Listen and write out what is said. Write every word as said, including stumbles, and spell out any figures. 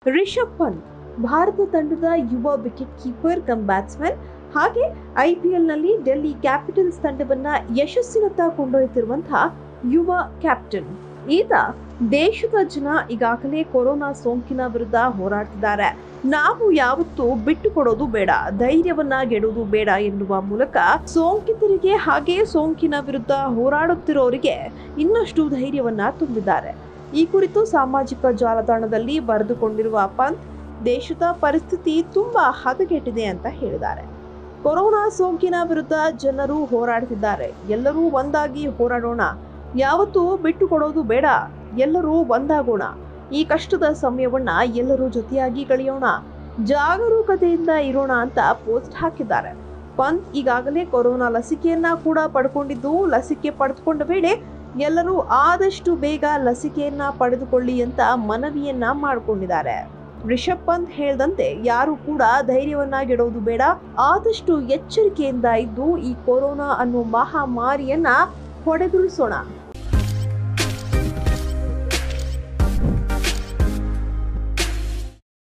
ರಿಷಬ್ ಪಂತ್ ಭಾರತ ತಂಡದ ಯುವ wicket keeper cum batsman, ಹಾಗೆ ಐಪಿಎಲ್ ನಲ್ಲಿ ಡೆಲ್ಲಿ ಕ್ಯಾಪಿಟಲ್ಸ್ ತಂಡವನ್ನ ಯಶಸ್ಸಿನತ್ತ ಕೊಂಡೊಯ್ತಿರುವಂತಹ ಯುವ ಕ್ಯಾಪ್ಟನ್. ಈತ ದೇಶದ ಜನ ಈಗಾಗಲೇ ಕೊರೋನಾ ಸೋಂಕಿನ ವಿರುದ್ಧ ಹೋರಾಡ್ತಿದ್ದಾರೆ. ನಾವು ಯಾವತ್ತೂ ಬಿಟ್ಟು ಕೊಡೋದು ಬೇಡ, ಧೈರ್ಯವನ್ನ ಗೆಡೋದು ಬೇಡ ಎನ್ನುವ ಮೂಲಕ ಸೋಂಕಿತರಿಗೆ ಹಾಗೆ ಸೋಂಕಿನ ವಿರುದ್ಧ ಹೋರಾಡುತ್ತಿರೋರಿಗೆ ಇನ್ನಷ್ಟು ಧೈರ್ಯವನ್ನ ತುಂಬಿದ್ದಾರೆ. ಈ ಕುರಿತು ಸಾಮಾಜಿಕ ಜಾಲತಾಣದಲ್ಲಿ ಬರೆದುಕೊಂಡಿರುವ ಪಂತ್, ದೇಶದ ಪರಿಸ್ಥಿತಿ ತುಂಬಾ ಹದಗೆಟ್ಟಿದೆ ಅಂತ ಹೇಳಿದ್ದಾರೆ. ಕೊರೋನಾ ಸೋಂಕಿನ ವಿರುದ್ಧ ಜನರು ಹೋರಾಡ್ತಿದ್ದಾರೆ. ಎಲ್ಲರೂ ಒಂದಾಗಿ ಹೋರಾಡೋಣ, ಯಾವತ್ತೂ ಬಿಟ್ಟು ಕೊಡೋದು ಬೇಡ, ಎಲ್ಲರೂ ಒಂದಾಗೋಣ. ಈ ಕಷ್ಟದ ಸಮಯವನ್ನ ಎಲ್ಲರೂ ಜೊತೆಯಾಗಿ ಕಳೆಯೋಣ, ಜಾಗರೂಕತೆಯಿಂದ ಇರೋಣ ಅಂತ ಪೋಸ್ಟ್ ಹಾಕಿದ್ದಾರೆ. ಪಂತ್ ಈಗಾಗಲೇ ಕೊರೋನಾ ಲಸಿಕೆಯನ್ನ ಕೂಡ ಪಡ್ಕೊಂಡಿದ್ದು, ಲಸಿಕೆ ಪಡೆದುಕೊಂಡ ವೇಳೆ ಎಲ್ಲರೂ ಆದಷ್ಟು ಬೇಗ ಲಸಿಕೆಯನ್ನ ಪಡೆದುಕೊಳ್ಳಿ ಅಂತ ಮನವಿಯನ್ನ ಮಾಡಿಕೊಂಡಿದ್ದಾರೆ. ರಿಷಬ್ ಪಂತ್ ಹೇಳ್ದಂತೆ ಯಾರು ಕೂಡ ಧೈರ್ಯವನ್ನ ಗೆಡೋದು ಬೇಡ, ಆದಷ್ಟು ಎಚ್ಚರಿಕೆಯಿಂದ ಇದ್ದು ಈ ಕೊರೋನಾ ಅನ್ನೋ ಮಹಾಮಾರಿಯನ್ನ ಹೊಡೆದುರುಳಿಸೋಣ.